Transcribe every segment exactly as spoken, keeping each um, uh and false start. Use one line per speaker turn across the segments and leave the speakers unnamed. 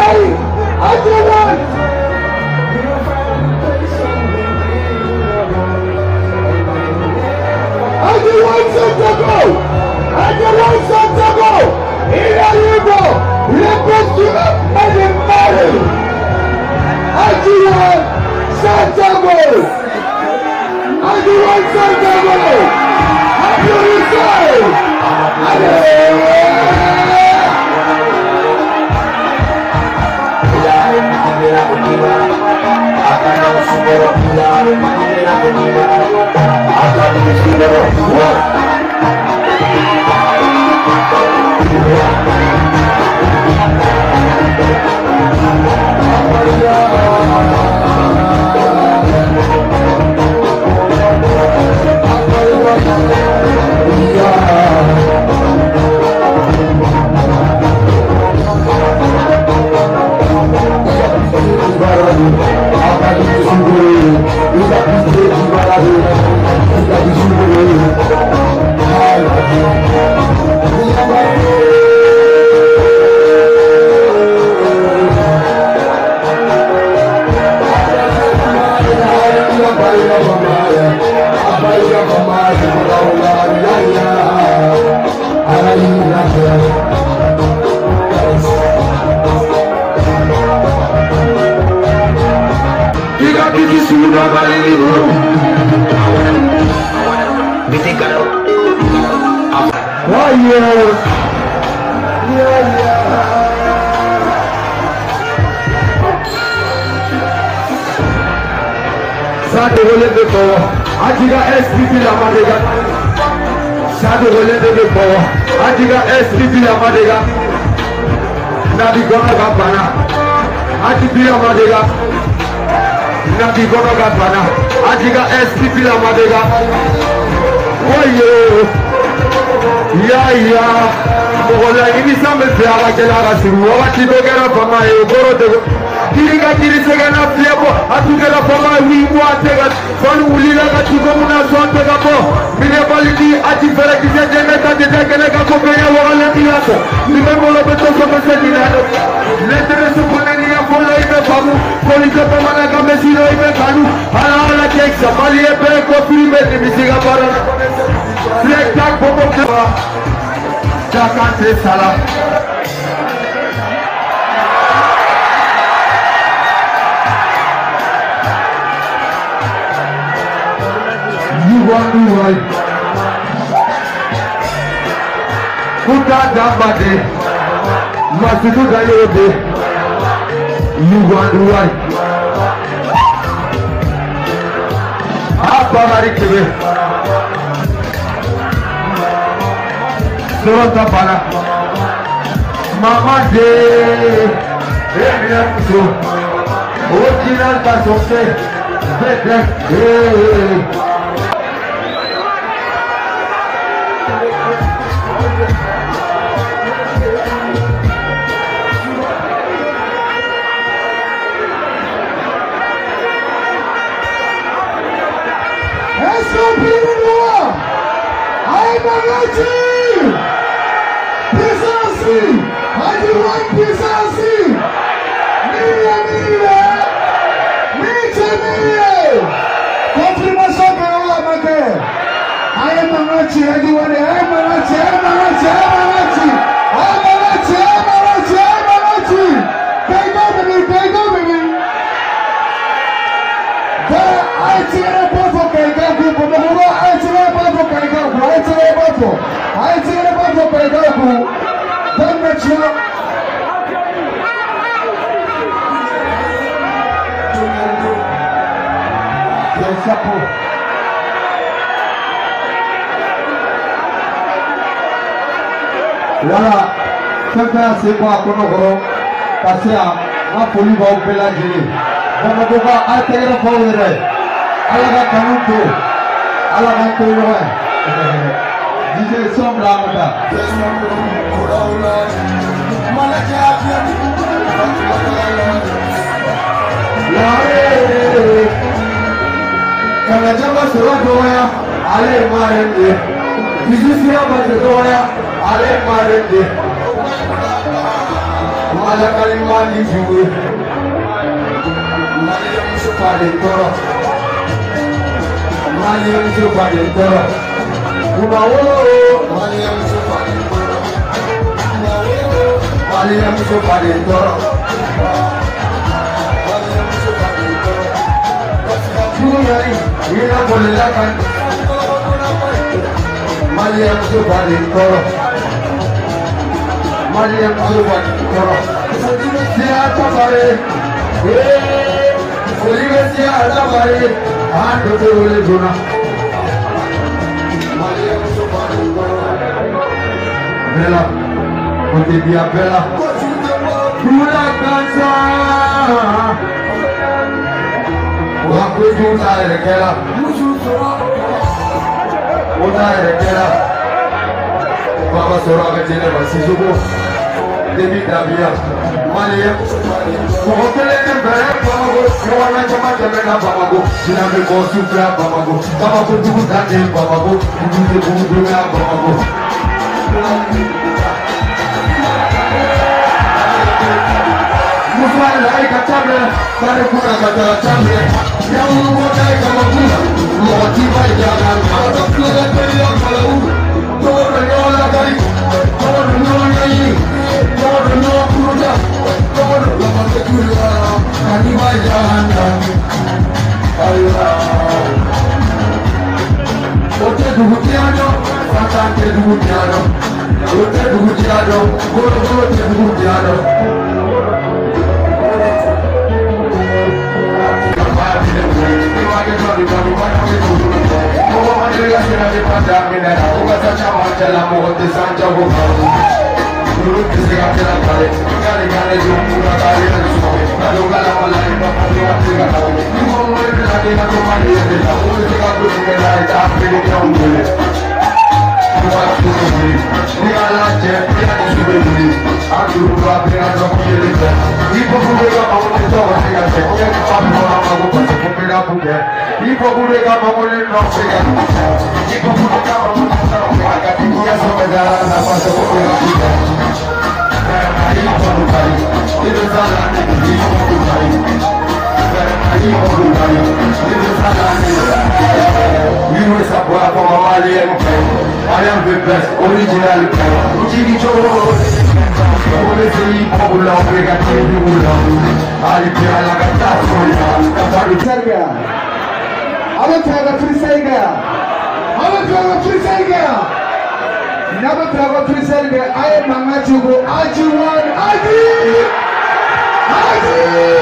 Hey, I do want. I do want Santiago. I do want Santiago. Il arrive. Il est postulé à des maris. I do want Santiago. I do want Santiago. I do want Adiga S P P la madega. Sade releve de power. Adiga S P P la madega. Nabi gono gabana. Adiga la madega. Nabi gono gabana. Adiga S P P la madega. Oye. Ya ya. Mola ini sambe fiara kela rasiru. Wati dogera fama e goro de. Kiriga kiri segana fiabo. Atugera fama wiwa tega. Fanu ulila katigo muna sote kapo. Mine baliki ati fere kise jene kati tekele kapo kaya wala kiyaso. Mine molo beto sope se dinado. Letere supone niya polo ibe famu. Koli kope mana kame sino ibe kanu. Hala hala keksa. Mali ebe kofi ibe nimisiga para. Flek tak popo keba. Jakante salam. Why? Kuta dambade, masitu dayode. You wonder why? Apa mari kebe? Sorota para. Mama de, emina kuso. Original kasose, bete. Voilà, quelqu'un c'est quoi qu'on a passé à Poli va au Pélagie. On va devoir atterrir le pauvre. Alors, on va canuto. Alors, on va tout loin. D J Sombre là, mon gars. Quand la jambe sera doya, allez, marrer. Ici, si on va se doya, allez, marrer. ala kalimani juwe Mariam supade toro Mariam supade toro Uma wo Mariam supade toro Mariam supade toro Mariam supade toro Jumari ina bolelakan Mariam supade toro Mariam supade toro Siapa bare eh Olive siapa bare ando tole guna Mariam supade toro Bella Ponte dia bella Pura cansa Waktu juta rekela Juta rekela Baba sora kecil masih subuh Demi Davia Mariam Mohokele ne bere bamago Kawana chama chamena bamago Sinambe kosu fra bamago Bamago dugu dande bamago Dugu dugu dugu bamago Musman lai kacamre Tare kuna kacamre kacamre Yang modai kamaguna Mohoti bai jangan Adok kira kaya kalau Tore nyola kari Tore nyola nyi Tore nyola kuruja Tore lama kekuria Kani bai jangan Allah Ote dugu tiado Satante dugu tiado Ote dugu tiado Goro goro te dugu tiado I am the best, original Jimmy Joe Ole sei popular, prega che di mula Ali pia la gatta Kafari
Serbia Avatar free Serbia Avatar free Serbia Avatar free Serbia I am Mangachugo Ajuwan Adi Adi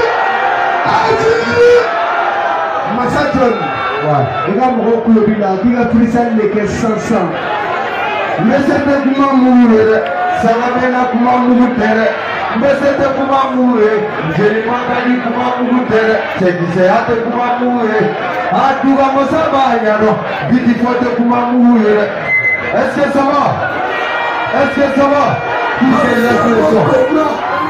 Adi Masatron Ega moko kulobila Kiga free Serbia ke sansan Mesete kuma muure Salamena kuma muure Mesete kuma muure Jelimangani kuma muure Chekiseyate kuma muure Atuga mosaba yano Biti fote kuma muure Est-ce que ça va? Est-ce que ça va? Qui c'est la solution?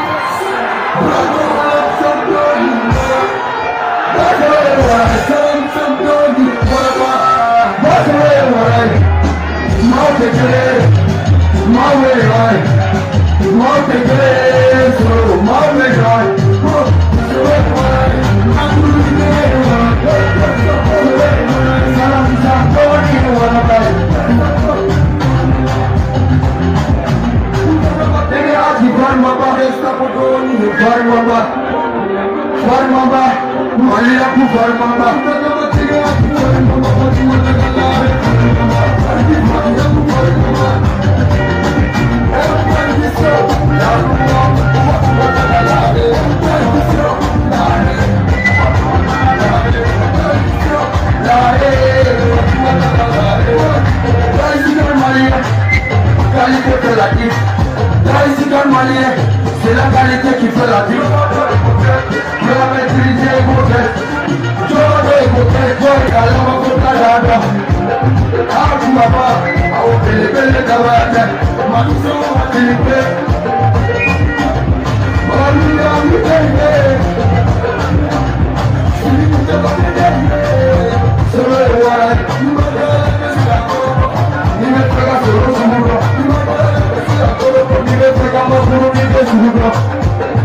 C'est la qualité qui fait la vie. Je vais maîtriser vos gestes. Je vais vous faire à la Ah, tu m'as pas. Ah, on fait les belles cabanes. Ma maison va t'élever. Oh, nous allons nous aider. C'est vrai, ouais. Il me fait la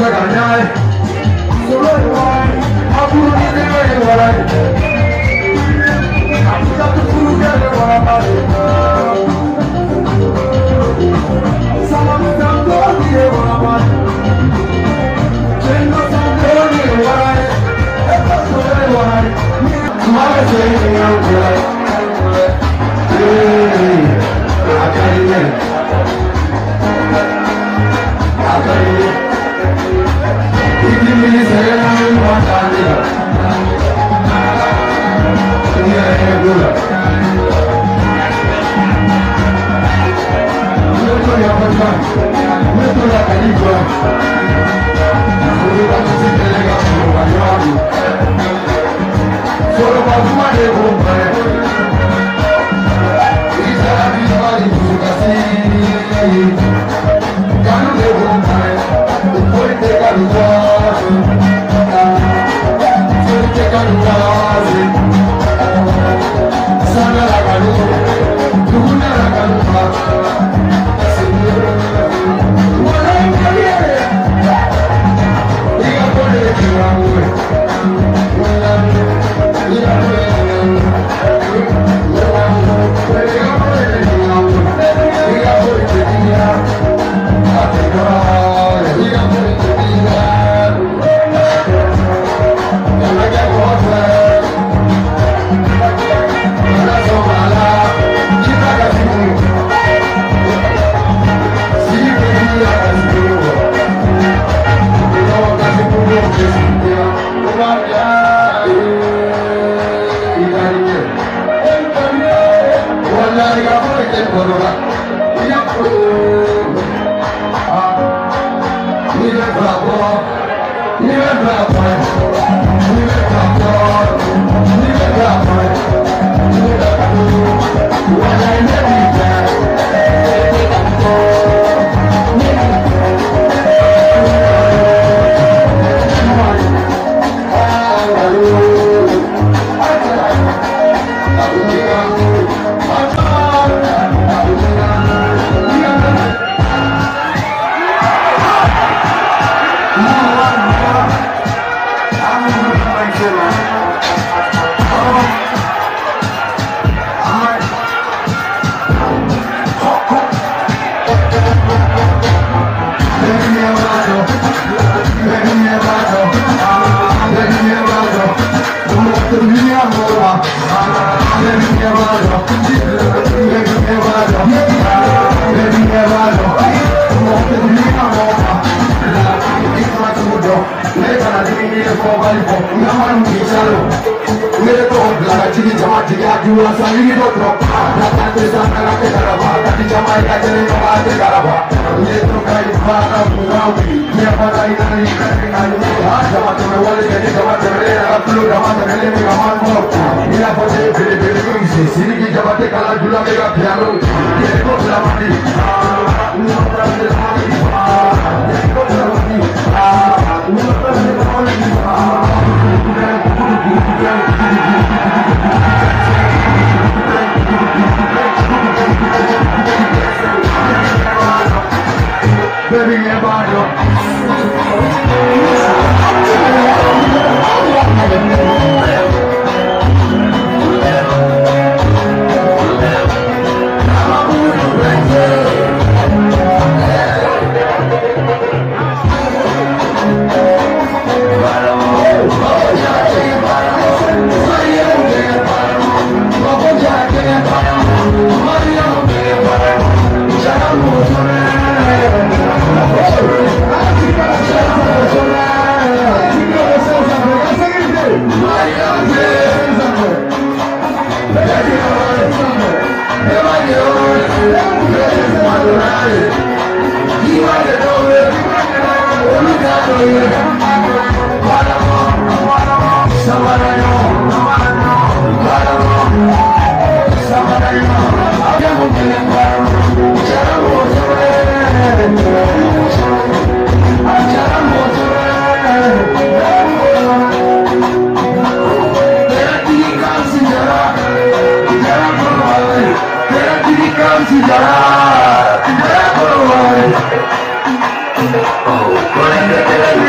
Oh,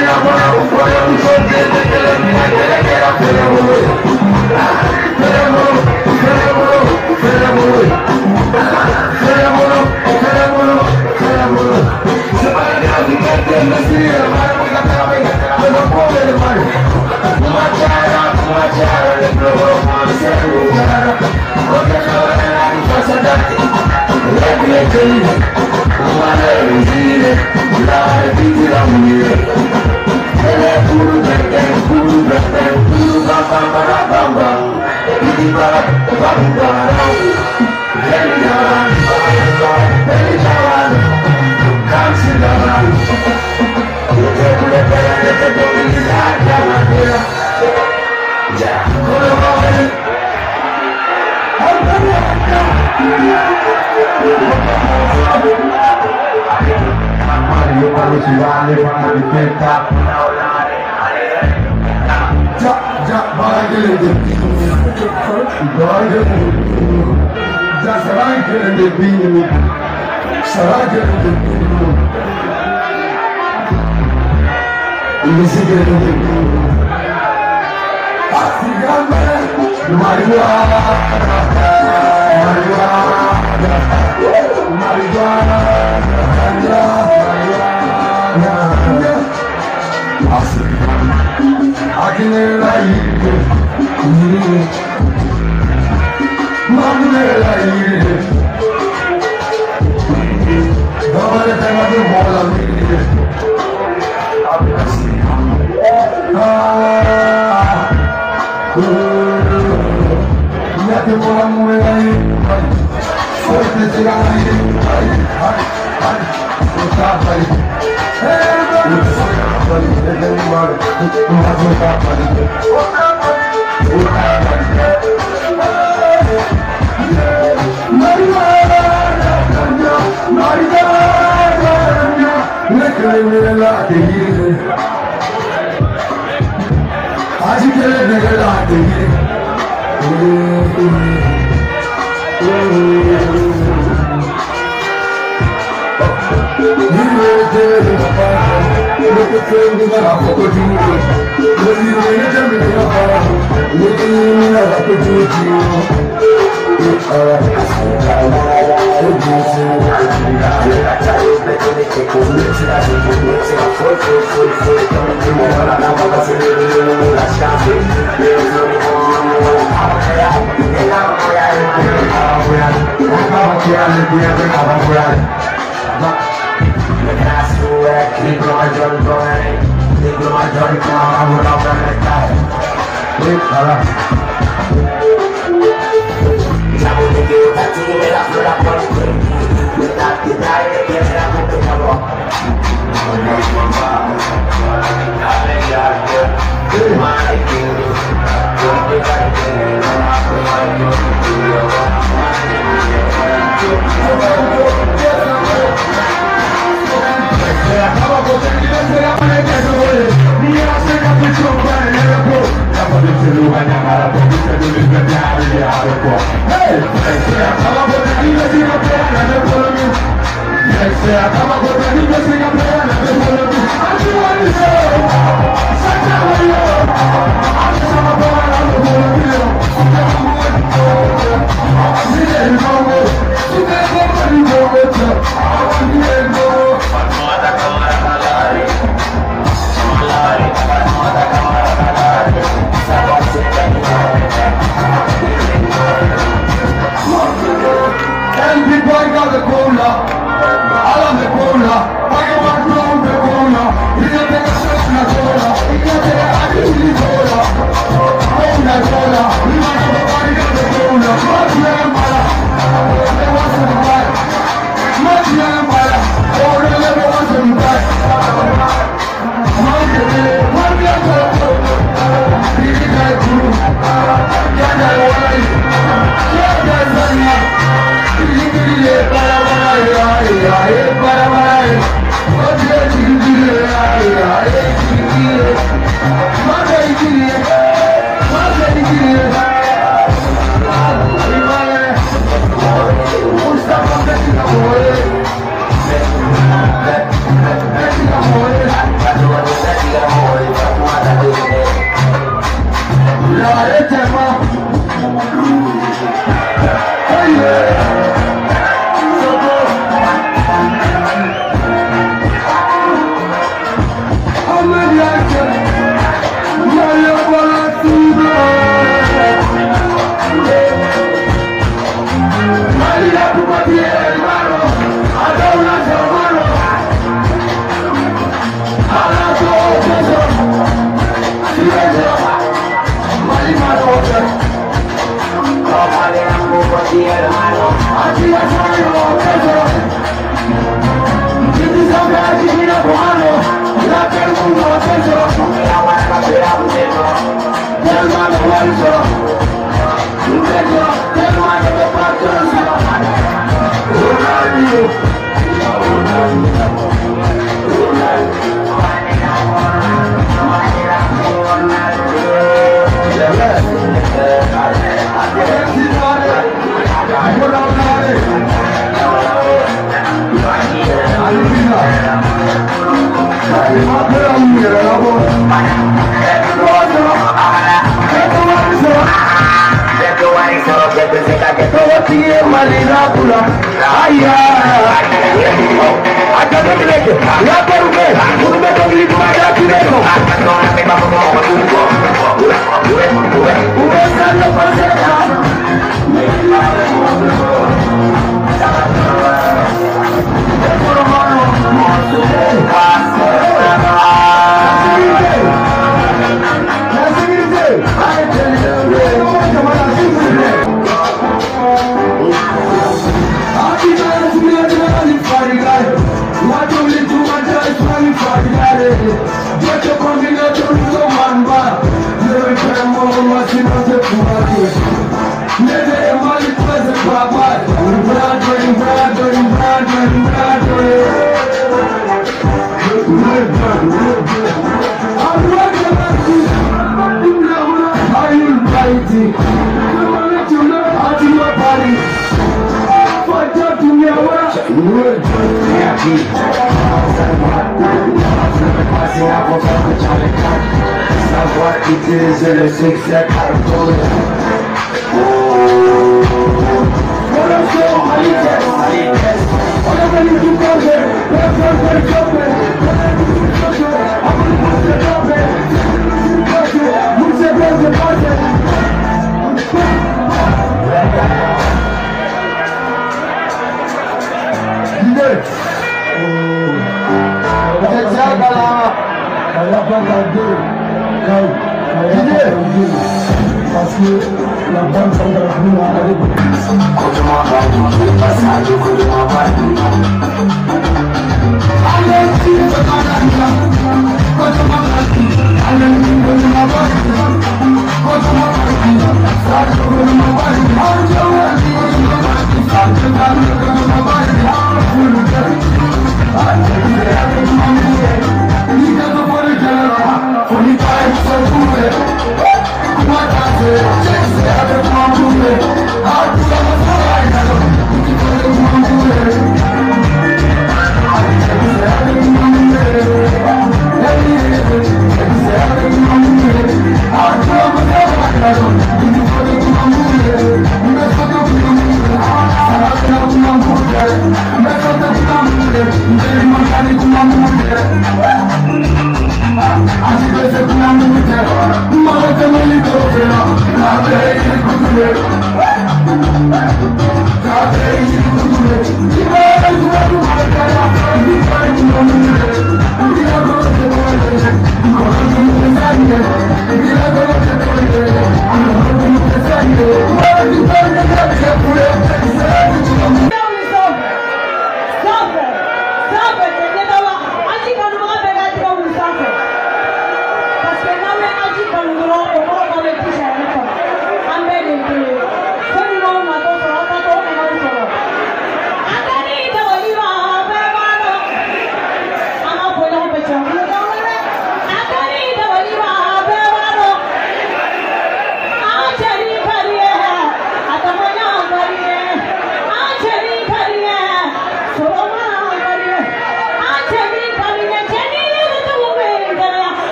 I'm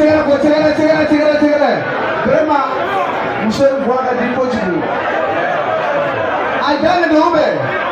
cɛkɛrɛ fɔ cɛkɛrɛ cɛkɛrɛ cɛkɛrɛ cɛkɛrɛ vraiment muso in voix ka di kojugu a daminɛ bɛ